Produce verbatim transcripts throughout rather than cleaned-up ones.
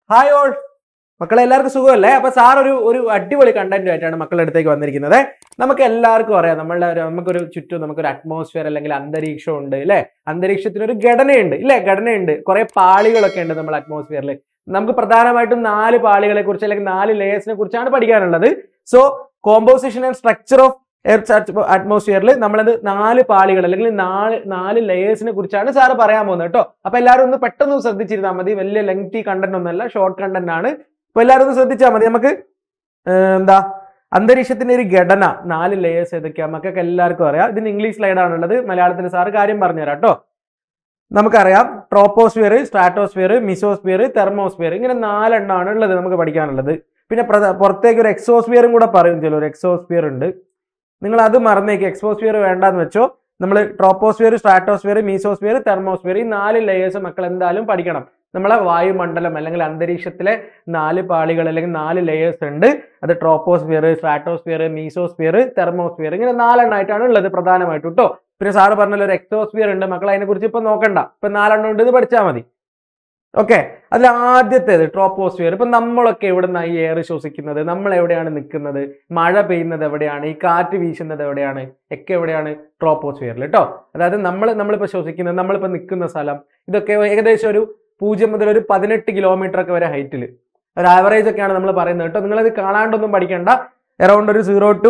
Hi all. മക്കളെ എല്ലാവർക്കും സുഖമല്ലേ? അപ്പോൾ സാർ ഒരു ഒരു അടിപൊളി കണ്ടന്റ് ആയിട്ടാണ് മക്കളുടെ അടുത്തേക്ക് വന്നിരിക്കുന്നത്. നമുക്ക് എല്ലാവർക്കും അറിയാം നമ്മളുടെ നമുക്കൊരു ചുറ്റും നമുക്കൊരു അറ്റ്മോസ്ഫിയർ അല്ലെങ്കിൽ അന്തരീക്ഷം ഉണ്ട് അല്ലേ? അന്തരീക്ഷത്തിന് ഒരു ഘടനയുണ്ട് ഇല്ലേ? ഘടനയുണ്ട്. കുറേ പാളികളൊക്കെ ഉണ്ട് നമ്മുടെ അറ്റ്മോസ്ഫിയറിൽ. നമുക്ക് പ്രധാനമായിട്ടും നാല് പാളികളെ കുറിച്ച് അല്ലെങ്കിൽ നാല് ലെയേഴ്സിനെ കുറിച്ചാണ് പഠിക്കാനുള്ളത്. So composition and structure of earth അറ്റ്മോസ്ഫിയറിൽ നമ്മളത് നാല് പാളികൾ അല്ലെങ്കിൽ നാല് നാല് ലെയേഴ്സിനെ കുറിച്ചാണ് സാറ് പറയാൻ പോകുന്നത് കേട്ടോ. അപ്പൊ എല്ലാവരും ഒന്ന് പെട്ടെന്ന് ശ്രദ്ധിച്ചിരുന്നാൽ മതി. വലിയ ലെങ്തി കണ്ടന്റ് ഒന്നല്ല, ഷോർട്ട് കണ്ടന്റ് ആണ്. അപ്പൊ എല്ലാവരും ഒന്ന് ശ്രദ്ധിച്ചാൽ മതി. നമുക്ക് എന്താ അന്തരീക്ഷത്തിന്റെ ഒരു ഘടന നാല് ലെയേഴ്സ് ഏതൊക്കെയാ മക്കൾക്ക് എല്ലാവർക്കും അറിയാം. ഇതിന് ഇംഗ്ലീഷ് സ്ലൈഡ് ആണുള്ളത്. മലയാളത്തിൽ സാറ് കാര്യം പറഞ്ഞുതരാം കേട്ടോ. നമുക്കറിയാം ട്രോപ്പോസ്ഫിയർ, സ്ട്രാറ്റോസ്ഫിയർ, മിസോസ്ഫിയർ, തെർമോസ്ഫിയർ, ഇങ്ങനെ നാലെണ്ണമാണ് ഉള്ളത് നമുക്ക് പഠിക്കാനുള്ളത്. പിന്നെ പുറത്തേക്ക് ഒരു എക്സോസ്ഫിയറും കൂടെ പറയും ചില ഒരു എക്സോസ്ഫിയർ ഉണ്ട്. നിങ്ങൾ അത് മറന്നേക്ക്, എക്സോസ്ഫിയർ വേണ്ടാന്ന് വെച്ചോ. നമ്മൾ ട്രോപ്പോസ്ഫിയർ, സ്ട്രാറ്റോസ്ഫിയർ, മീസോസ്ഫിയർ, തെർമോസ്ഫിയർ, ഈ നാല് ലെയേഴ്സ് മക്കൾ എന്തായാലും പഠിക്കണം. നമ്മളെ വായുമണ്ഡലം അല്ലെങ്കിൽ അന്തരീക്ഷത്തിലെ നാല് പാളികൾ അല്ലെങ്കിൽ നാല് ലെയേഴ്സ് ഉണ്ട്. അത് ട്രോപ്പോസ്ഫിയർ, സ്ട്രാറ്റോസ്ഫിയർ, മീസോസ്ഫിയർ, തെർമോസ്ഫിയർ, ഇങ്ങനെ നാലെണ്ണമായിട്ടാണ് ഉള്ളത് പ്രധാനമായിട്ടും കേട്ടോ. പിന്നെ സാറ് പറഞ്ഞ ഒരു എക്സോസ്ഫിയർ ഉണ്ട്, മക്കൾ അതിനെ കുറിച്ച് ഇപ്പൊ നോക്കണ്ട, ഇപ്പൊ നാലെണ്ണം ഉണ്ട്, ഇത് പഠിച്ചാൽ മതി. ഓക്കെ, അതിൽ ആദ്യത്തേത് ട്രോപ്പോസ്ഫിയർ. ഇപ്പൊ നമ്മളൊക്കെ എവിടുന്നാണ് ഈ എയർ ശ്വസിക്കുന്നത്? നമ്മൾ എവിടെയാണ് നിൽക്കുന്നത്? മഴ പെയ്യുന്നത് എവിടെയാണ്? ഈ കാറ്റ് വീശുന്നത് എവിടെയാണ്? ഒക്കെ എവിടെയാണ്? ട്രോപ്പോസ്ഫിയറിൽ കേട്ടോ. അതായത് നമ്മൾ നമ്മളിപ്പോ ശ്വസിക്കുന്നത്, നമ്മളിപ്പോ നിൽക്കുന്ന സ്ഥലം, ഇതൊക്കെ ഏകദേശം ഒരു പൂജ്യം മുതൽ ഒരു പതിനെട്ട് കിലോമീറ്റർ ഒക്കെ വരെ ഹൈറ്റിൽ ഒരു ആവറേജ് ഒക്കെയാണ് നമ്മൾ പറയുന്നത് കേട്ടോ. നിങ്ങളത് കാണാണ്ടൊന്നും പഠിക്കണ്ട. അറൗണ്ട് ഒരു സീറോ ടു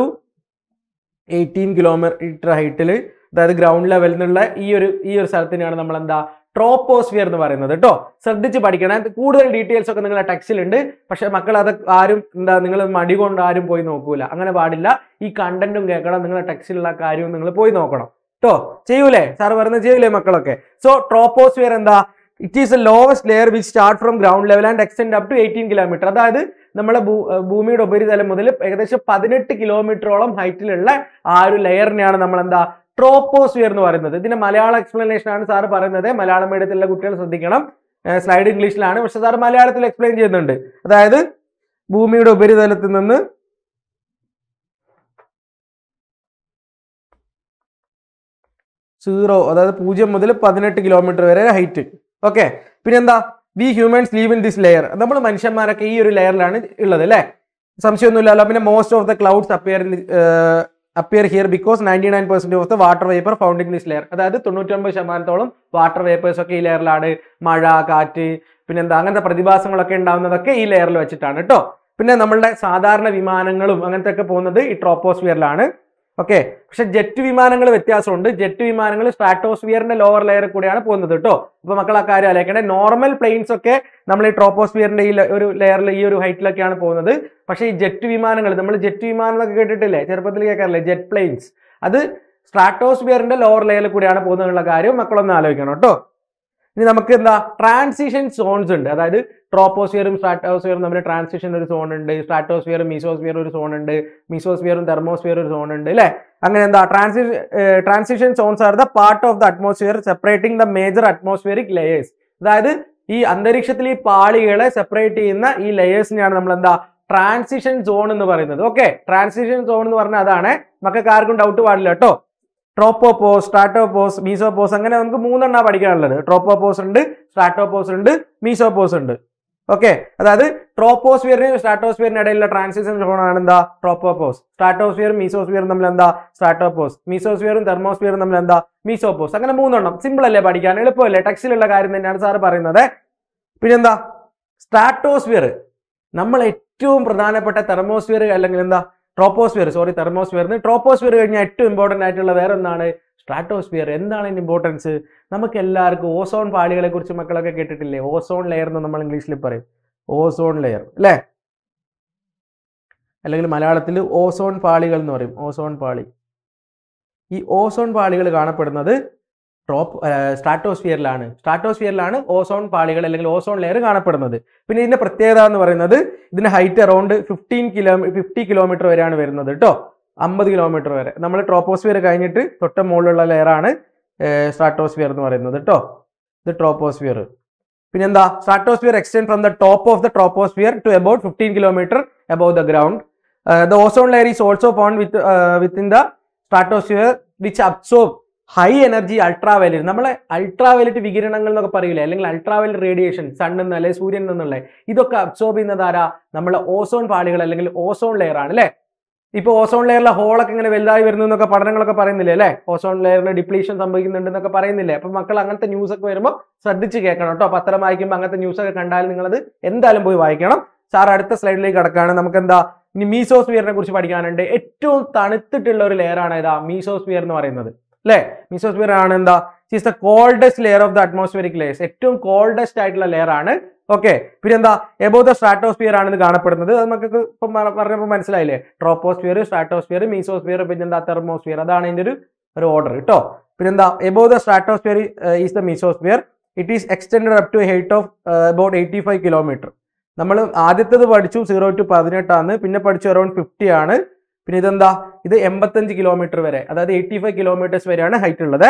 എയ്റ്റീൻ കിലോമീറ്റർ ഹൈറ്റിൽ, അതായത് ഗ്രൗണ്ട് ലെവലിൽ നിന്നുള്ള ഈ ഒരു ഈ ഒരു സ്ഥലത്തിനാണ് നമ്മൾ എന്താ ട്രോപ്പോസ്ഫിയർ എന്ന് പറയുന്നത് കേട്ടോ. ശ്രദ്ധിച്ച് പഠിക്കണം. കൂടുതൽ ഡീറ്റെയിൽസ് ഒക്കെ നിങ്ങളുടെ ടെക്സ്റ്റിലുണ്ട്. പക്ഷെ മക്കൾ അത് ആരും എന്താ നിങ്ങൾ മടി കൊണ്ട് ആരും പോയി നോക്കൂല, അങ്ങനെ പാടില്ല. ഈ കണ്ടന്റും കേൾക്കണം, നിങ്ങളുടെ ടെക്സ്റ്റിലുള്ള കാര്യവും നിങ്ങൾ പോയി നോക്കണം കേട്ടോ. ചെയ്യൂലേ? സാറ് പറയുന്നത് ചെയ്യൂലേ മക്കളൊക്കെ? സോ ട്രോപ്പോസ്ഫിയർ എന്താ? It is a lowest layer which start from ground level and extend up to eighteen kilometre. അതായത് നമ്മളെ ഭൂമിയുടെ ഉപരിതലം മുതൽ ഏകദേശം പതിനെട്ട് കിലോമീറ്ററോളം ഹൈറ്റിലുള്ള ആ ഒരു ലെയറിനെയാണ് നമ്മൾ എന്താ ട്രോപ്പോസ്ഫിയർ എന്ന് പറയുന്നത്. ഇതിന്റെ മലയാള എക്സ്പ്ലനേഷൻ ആണ് സാറ് പറയുന്നത്. മലയാളം മീഡിയത്തിലുള്ള കുട്ടികൾ ശ്രദ്ധിക്കണം. സ്ലൈഡ് ഇംഗ്ലീഷിലാണ്, പക്ഷെ സാറ് മലയാളത്തിൽ എക്സ്പ്ലെയിൻ ചെയ്യുന്നുണ്ട്. അതായത് ഭൂമിയുടെ ഉപരിതലത്തിൽ നിന്ന് സീറോ, അതായത് പൂജ്യം മുതൽ പതിനെട്ട് കിലോമീറ്റർ വരെ ഹൈറ്റ്. ഓക്കെ, പിന്നെന്താ? We humans live in this layer. നമ്മൾ മനുഷ്യന്മാരൊക്കെ ഈ ഒരു ലെയറിലാണ് ഉള്ളത് അല്ലേ? സംശയമൊന്നുമില്ലല്ലോ. പിന്നെ most of the clouds appear in appear here because ninety nine percent of the water vapour found in this layer. അതായത് തൊണ്ണൂറ്റൊമ്പത് ശതമാനത്തോളം വാട്ടർ വേപ്പേഴ്സ് ഒക്കെ ഈ ലെയറിലാണ്. മഴ, കാറ്റ്, പിന്നെന്താ അങ്ങനത്തെ പ്രതിഭാസങ്ങളൊക്കെ ഉണ്ടാവുന്നതൊക്കെ ഈ ലെയറിൽ വെച്ചിട്ടാണ് കേട്ടോ. പിന്നെ നമ്മളുടെ സാധാരണ വിമാനങ്ങളും അങ്ങനത്തെ ഒക്കെ പോകുന്നത് ഈ ട്രോപ്പോസ്ഫിയറിലാണ്. ഓക്കെ, പക്ഷെ ജെറ്റ് വിമാനങ്ങൾ വ്യത്യാസമുണ്ട്. ജെറ്റ് വിമാനങ്ങൾ സ്ട്രാറ്റോസ്ഫിയറിന്റെ ലോവർ ലെയർ കൂടെയാണ് പോകുന്നത് കേട്ടോ. അപ്പൊ മക്കൾ ആ കാര്യം ആലോചിക്കണേ. നോർമൽ പ്ലെയിൻസ് ഒക്കെ നമ്മൾ ഈ ട്രോപ്പോസ്ഫിയറിന്റെ ഈ ഒരു ലെയറിൽ ഈ ഒരു ഹൈറ്റിലൊക്കെയാണ് പോകുന്നത്. പക്ഷെ ഈ ജെറ്റ് വിമാനങ്ങൾ, നമ്മൾ ജെറ്റ് വിമാനം എന്നൊക്കെ കേട്ടിട്ടില്ലേ? ചെറുപ്പത്തിൽ കേൾക്കാറില്ലേ ജെറ്റ് പ്ലെയിൻസ്? അത് സ്ട്രാറ്റോസ്ഫിയറിന്റെ ലോവർ ലെയറിൽ കൂടെയാണ് പോകുന്നതിനുള്ള കാര്യം മക്കളൊന്ന് ആലോചിക്കണം കേട്ടോ. ഇനി നമുക്ക് എന്താ ട്രാൻസിഷൻ സോൺസ് ഉണ്ട്. അതായത് ട്രോപ്പോസ്ഫിയറും സ്ട്രാറ്റോസ്ഫിയറും തമ്മിൽ ട്രാൻസിഷൻ ഒരു സോൺ ഉണ്ട്. സ്ട്രാറ്റോസ്ഫിയറും മീസോസ്ഫിയർ ഒരു സോൺ ഉണ്ട്. മീസോസ്ഫിയറും തെർമോസ്ഫിയർ ഒരു സോൺ ഉണ്ട് അല്ലേ? അങ്ങനെ എന്താ trans transition zones are the part of the atmosphere separating the major atmospheric layers. അതായത് ഈ അന്തരീക്ഷത്തിൽ ഈ പാളികളെ സെപ്പറേറ്റ് ചെയ്യുന്ന ഈ ലെയേഴ്സിനെയാണ് നമ്മൾ എന്താ ട്രാൻസിഷൻ സോൺ എന്ന് പറയുന്നത്. ഓക്കെ, ട്രാൻസിഷൻ സോൺ എന്ന് പറഞ്ഞാൽ അതാണ്. മക്കൾക്ക് ആർക്കും ഡൗട്ട് പാടില്ല കേട്ടോ. ട്രോപ്പോപോസ്, സ്ട്രാറ്റോപോസ്, മീസോപോസ്, അങ്ങനെ നമുക്ക് മൂന്നെണ്ണ പഠിക്കാനുള്ളത്. ട്രോപ്പോപോസ് ഉണ്ട്, സ്ട്രാറ്റോപോസ് ഉണ്ട്, മീസോപോസ് ഉണ്ട്. ഓക്കെ, അതായത് ട്രോപ്പോസ്ഫിയറിനും സ്ട്രാറ്റോസ്ഫിയറിനും ഇടയിലുള്ള ട്രാൻസിഷൻ സോൺ ആണ് എന്താ ട്രോപ്പോപോസ്. സ്ട്രാറ്റോസ്ഫിയറും മീസോസ്ഫിയറും തമ്മിൽ എന്താ സ്ട്രാറ്റോപോസ്. മീസോസ്ഫിയറും തെർമോസ്ഫിയറും തമ്മിൽ എന്താ മീസോപോസ്. അങ്ങനെ മൂന്നെണ്ണം. സിമ്പിൾ അല്ലേ പഠിക്കാൻ? എളുപ്പമല്ലേ? ടെക്സ്റ്റിലുള്ള കാര്യം തന്നെയാണ് സാറ് പറയുന്നത്. പിന്നെന്താ സ്ട്രാറ്റോസ്ഫിയർ, നമ്മൾ ഏറ്റവും പ്രധാനപ്പെട്ട തെർമോസ്ഫിയർ അല്ലെങ്കിൽ എന്താ ട്രോപ്പോസ്ഫിയർ, സോറി തെർമോസ്ഫിയറിന് ട്രോപ്പോസ്ഫിയർ കഴിഞ്ഞാൽ ഏറ്റവും ഇമ്പോർട്ടൻ്റ് ആയിട്ടുള്ള വേറെ ഒന്നാണ് സ്ട്രാറ്റോസ്ഫിയർ. എന്താണ് ഇതിന്റെ ഇമ്പോർട്ടൻസ്? നമുക്ക് എല്ലാവർക്കും ഓസോൺ പാളികളെ കുറിച്ച് മക്കളൊക്കെ കേട്ടിട്ടില്ലേ? ഓസോൺ ലെയർ എന്ന് നമ്മൾ ഇംഗ്ലീഷിൽ പറയും. ഓസോൺ ലെയർ അല്ലേ? അല്ലെങ്കിൽ മലയാളത്തിൽ ഓസോൺ പാളികൾ എന്ന് പറയും. ഓസോൺ പാളി. ഈ ഓസോൺ പാളികൾ കാണപ്പെടുന്നത് ട്രോപ്പ് സ്ട്രാറ്റോസ്ഫിയറിലാണ്. സ്ട്രാറ്റോസ്ഫിയറിലാണ് ഓസോൺ പാളികൾ അല്ലെങ്കിൽ ഓസോൺ ലെയർ കാണപ്പെടുന്നത്. പിന്നെ ഇതിന്റെ പ്രത്യേകത എന്ന് പറയുന്നത് ഇതിന്റെ height around fifteen kilo fifty kilometre വരെയാണ് വരുന്നത് കേട്ടോ. അമ്പത് കിലോമീറ്റർ വരെ. നമ്മൾ ട്രോപ്പോസ്ഫിയർ കഴിഞ്ഞിട്ട് തൊട്ട് മുകളിലുള്ള ലെയറാണ് സ്ട്രാറ്റോസ്ഫിയർ എന്ന് പറയുന്നത് കേട്ടോ. ഇത് ട്രോപ്പോസ്ഫിയർ. പിന്നെന്താ stratosphere extend from the top of the troposphere to about fifteen kilometre above the ground. The ozone layer is also found with within the stratosphere which absorb high energy ultraviolet, നമ്മളെ ultraviolet വികിരണങ്ങൾ എന്നൊക്കെ പറയില്ലേ, അല്ലെങ്കിൽ ultra violet radiation സണ്ണിൽ നിന്ന് അല്ലെങ്കിൽ സൂര്യനിൽ നിന്നുള്ള ഇതൊക്കെ അബ്സോർബ് ചെയ്യുന്നത് ആരാ? നമ്മളെ ഓസോൺ പാളികൾ അല്ലെങ്കിൽ ഓസോൺ ലെയർ ആണ് അല്ലെ. ഇപ്പൊ ഓസോൺ ലെയറിലെ ഹോളൊക്കെ ഇങ്ങനെ വലുതായി വരുന്നു എന്നൊക്കെ പഠനങ്ങളൊക്കെ പറയുന്നില്ലേ അല്ലെ, ഓസോൺ ലെയറിന് ഡിപ്ലീഷൻ സംഭവിക്കുന്നുണ്ട് എന്നൊക്കെ പറയുന്നില്ലേ. അപ്പൊ മക്കൾ അങ്ങനത്തെ ന്യൂസ് ഒക്കെ വരുമ്പോൾ ശ്രദ്ധിച്ച് കേൾക്കണം കേട്ടോ. പത്രം വായിക്കുമ്പോൾ അങ്ങനത്തെ ന്യൂസ് ഒക്കെ കണ്ടാൽ നിങ്ങളത് എന്തായാലും പോയി വായിക്കണം. സാർ അടുത്ത സ്ലൈഡിലേക്ക് കടക്കാണ്. നമുക്ക് എന്താ ഇനി മീസോസ്ഫിയറിനെ കുറിച്ച് പഠിക്കാനുണ്ട്. ഏറ്റവും തണുത്തിട്ടുള്ള ഒരു ലെയർ ആണ് ഏതാ? മീസോസ്ഫിയർ എന്ന് പറയുന്നത് അല്ലെ. മീസോസ്ഫിയർ ആണ് എന്താ, is the coldest layer of the atmospheric layers, ഏറ്റവും കോൾഡസ്റ്റ് ആയിട്ടുള്ള ലെയർ ആണ്. ഓക്കെ, പിന്നെ എന്താ എബോവ് ദ സ്ട്രാറ്റോസ്ഫിയർ ആണ് ഇത് കാണപ്പെടുന്നത്. അത് നമുക്ക് ഇപ്പം പറഞ്ഞപ്പോൾ മനസ്സിലായില്ലേ, ട്രോപ്പോസ്ഫിയർ, സ്ട്രാറ്റോസ്ഫിയർ, മീസോസ്ഫിയർ, പിന്നെ എന്താ തെർമോസ്ഫിയർ, അതാണ് ഇതിന്റെ ഒരു ഒരു ഓർഡർ കേട്ടോ. പിന്നെ എന്താ above the stratosphere is the mesosphere, it is extended up to height of about eighty five kilometre. നമ്മൾ ആദ്യത്തേത് പഠിച്ചു സീറോ ടു പതിനെട്ടാണ്, പിന്നെ പഠിച്ചു അറൌണ്ട് ഫിഫ്റ്റി ആണ്. പിന്നെ ഇതെന്താ, ഇത് എൺപത്തഞ്ച് കിലോമീറ്റർ വരെ, അതായത് എയ്റ്റി ഫൈവ് കിലോമീറ്റേഴ്സ് വരെയാണ് ഹൈറ്റ് ഉള്ളത്.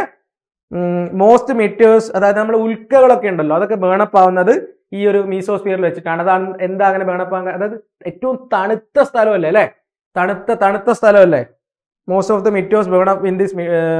മോസ്റ്റ് മെറ്റേഴ്സ്, അതായത് നമ്മൾ ഉൽക്കകളൊക്കെ ഉണ്ടല്ലോ, അതൊക്കെ ബേണപ്പ് ആവുന്നത് ഈ ഒരു മീസോസ്ഫിയറിൽ വെച്ചിട്ടാണ്. അതാണ് എന്താ അങ്ങനെ ബേണപ്പ് ആകാൻ, അതായത് ഏറ്റവും തണുത്ത സ്ഥലമല്ലേ അല്ലെ, തണുത്ത തണുത്ത സ്ഥലമല്ലേ. Most of the meteors burn up in this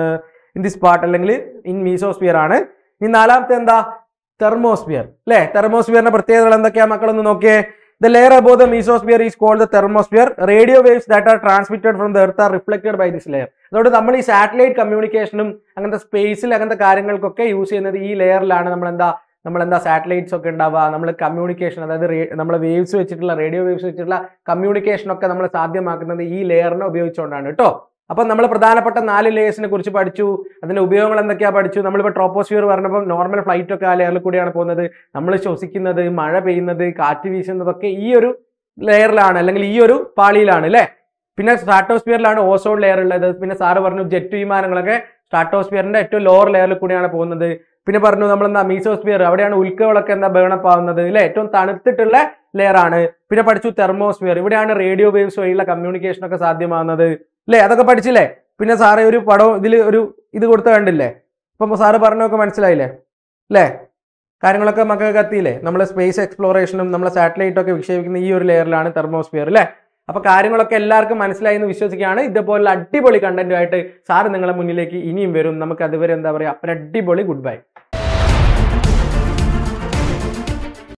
in this part, അല്ലെങ്കിൽ ഇൻ മീസോസ്ഫിയർ ആണ്. ഇനി നാലാമത്തെ എന്താ, തെർമോസ്ഫിയർ അല്ലെ. തെർമോസ്ഫിയറിന്റെ പ്രത്യേകതകൾ എന്തൊക്കെയാ മക്കളൊന്ന് നോക്കിയേ. The layer above the mesosphere is called the thermosphere. Radio waves that are transmitted from the earth are reflected by this layer. അതുകൊണ്ട് നമ്മൾ ഈ സാറ്റലൈറ്റ് കമ്മ്യൂണിക്കേഷനും അങ്ങനത്തെ സ്പേസിൽ അങ്ങനത്തെ കാര്യങ്ങൾക്കൊക്കെ യൂസ് ചെയ്യുന്നത് ഈ ലെയറിലാണ്. നമ്മൾ എന്താ നമ്മൾ എന്താ സാറ്റലൈറ്റ്സ് ഒക്കെ ഉണ്ടാവുക, നമ്മൾ കമ്മ്യൂണിക്കേഷൻ, അതായത് നമ്മൾ വേവ്സ് വെച്ചിട്ടുള്ള റേഡിയോ വേവ്സ് വെച്ചിട്ടുള്ള കമ്മ്യൂണിക്കേഷൻ ഒക്കെ നമ്മൾ സാധ്യമാക്കുന്നത് ഈ ലെയറിനെ ഉപയോഗിച്ചുകൊണ്ടാണ് കേട്ടോ. അപ്പൊ നമ്മൾ പ്രധാനപ്പെട്ട നാല് ലെയേഴ്സിനെ കുറിച്ച് പഠിച്ചു, അതിന്റെ ഉപയോഗങ്ങൾ എന്തൊക്കെയാ പഠിച്ചു. നമ്മളിപ്പോൾ ട്രോപ്പോസ്ഫിയർ പറഞ്ഞപ്പോൾ നോർമൽ ഫ്ലൈറ്റ് ഒക്കെ ആ ലെയറിൽ കൂടിയാണ് പോകുന്നത്. നമ്മൾ ശ്വസിക്കുന്നത്, മഴ പെയ്യുന്നത്, കാറ്റ് വീശുന്നതൊക്കെ ഈ ഒരു ലെയറിലാണ്, അല്ലെങ്കിൽ ഈ ഒരു പാളിയിലാണ് അല്ലെ. പിന്നെ സ്ട്രാറ്റോസ്ഫിയറിലാണ് ഓസോൺ ലെയർ ഉള്ളത്. പിന്നെ സാറ് പറഞ്ഞു ജെറ്റ് വിമാനങ്ങളൊക്കെ സ്ട്രാറ്റോസ്ഫിയറിന്റെ ഏറ്റവും ലോവർ ലെയറിൽ കൂടിയാണ് പോകുന്നത്. പിന്നെ പറഞ്ഞു നമ്മൾ എന്താ മീസോസ്ഫിയർ, അവിടെയാണ് ഉൽക്കകളൊക്കെ എന്താ ബേണപ്പ് ആവുന്നത് അല്ലെ, ഏറ്റവും തണുത്തിട്ടുള്ള ലെയർ ആണ്. പിന്നെ പഠിച്ചു തെർമോസ്ഫിയർ, ഇവിടെയാണ് റേഡിയോ വേവ്സ് വഴിയുള്ള കമ്മ്യൂണിക്കേഷൻ ഒക്കെ സാധ്യമാകുന്നത് അല്ലെ, അതൊക്കെ പഠിച്ചില്ലേ. പിന്നെ സാറ് ഒരു പടം ഇതിൽ ഒരു ഇത് കൊടുത്ത കണ്ടില്ലേ, അപ്പം സാറ് പറഞ്ഞൊക്കെ മനസ്സിലായില്ലേ അല്ലേ, കാര്യങ്ങളൊക്കെ മക്കൾക്ക് എത്തിയില്ലേ. നമ്മൾ സ്പേസ് എക്സ്പ്ലോറേഷനും നമ്മളെ സാറ്റലൈറ്റ് ഒക്കെ വിക്ഷേപിക്കുന്ന ഈ ഒരു ലെയറിലാണ് തെർമോസ്ഫിയർ അല്ലേ. അപ്പൊ കാര്യങ്ങളൊക്കെ എല്ലാവർക്കും മനസ്സിലായി എന്ന് വിശ്വസിക്കുകയാണ്. ഇതുപോലുള്ള അടിപൊളി കണ്ടന്റുമായിട്ട് സാറ് നിങ്ങളെ മുന്നിലേക്ക് ഇനിയും വരും. നമുക്ക് അതുവരെ എന്താ പറയാ, ഒരു അടിപൊളി ഗുഡ് ബൈ.